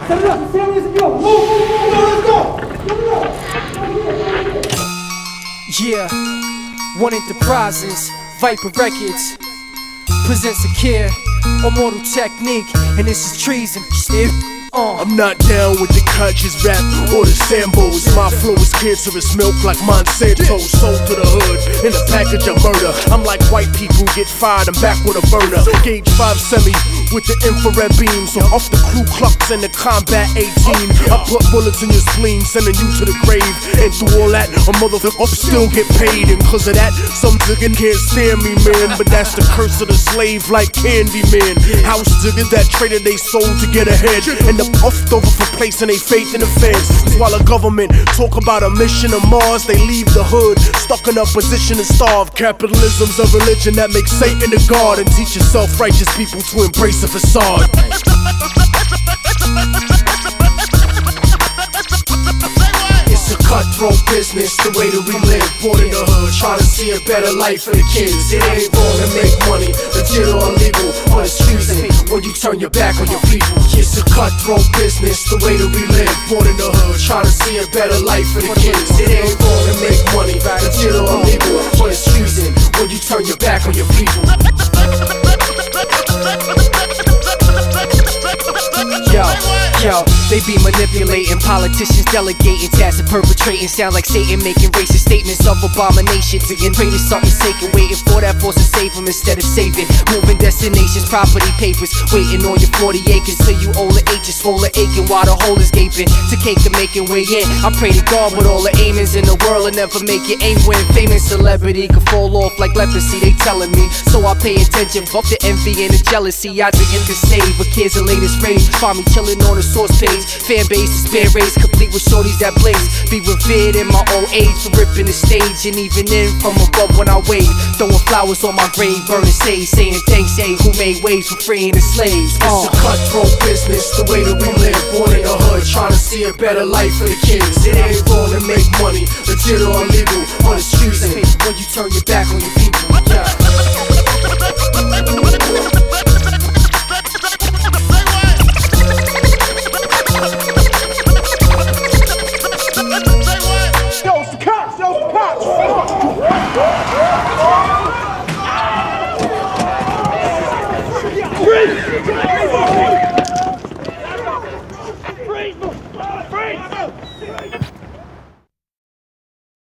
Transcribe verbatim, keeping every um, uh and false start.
Set it up, stand as you go. Move, move, move, let's go. Yeah, One Enterprises, Viper Records presents a care, Immortal Technique, and this is treason. Uh. I'm not down with the conscious rap or the Sambos. My flow is cancerous milk like Monsanto. Sold to the hood in a package of murder. I'm like white people get fired, I'm back with a burner. Gauge five semi with the infrared beam. So off the Ku Klux and the Combat eighteen, I put bullets in your spleen, sending you to the grave. And through all that, a motherfucker still get paid. And cause of that, some nigga can't stand me, man. But that's the curse of the slave like Candyman. House niggas that traded they soul to get ahead, and the puffed over for placing their faith in the feds. Cause while the government talk about a mission to Mars, they leave the hood stuck in a position to starve. Capitalism's a religion that makes Satan the God and teaches self-righteous people to embrace a facade. It's a cutthroat business, the way that we live. Born in the hood, trying to see a better life for the kids. It ain't wrong to make money, legit or illegal, but it's treason when you turn your back on your people. It's a cutthroat business, the way that we live. Born in the hood, trying to see a better life for the kids. It ain't wrong to make money, legit or illegal, but it's treason when you turn your back on your people. Yo, yo, they be manipulating, politicians delegating, tasks and perpetrating. Sound like Satan making racist statements of abomination. And pray to something sacred, waiting for that force to save them instead of saving. Moving destinations, property papers, waiting on your forty acres till you old the H is full of aching while the hole is gaping. To cake the making way in, I pray to God with all the aimings in the world and never make it aim when famous celebrity could fall off like leprosy. They telling me, so I pay attention. Fuck the envy and the jealousy. I didn't can save, but kids the latest rage. Find me chilling on the source page. Fan base is spare race, complete with shorties that blaze. Be revered in my old age for ripping the stage, and even in from above when I wave. Throwing flowers on my grave, burning sage, saying thanks, hey, who made waves for freeing the slaves. Uh. It's a cutthroat business, the way that we live. Born in the hood, trying to see a better life for the kids. It ain't wrong to make money, legit or illegal, but it's treason when you turn your back on your people. Yeah. Freeze! Freeze! Freeze!